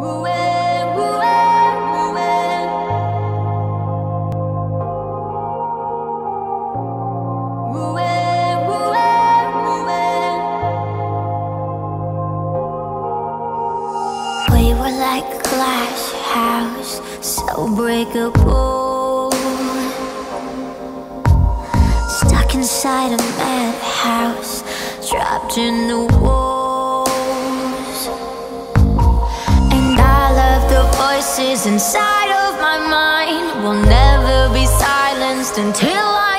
We were like a glass house, so breakable, stuck inside a madhouse, trapped in the walls. And all of the voices inside of my mind will never be silenced until I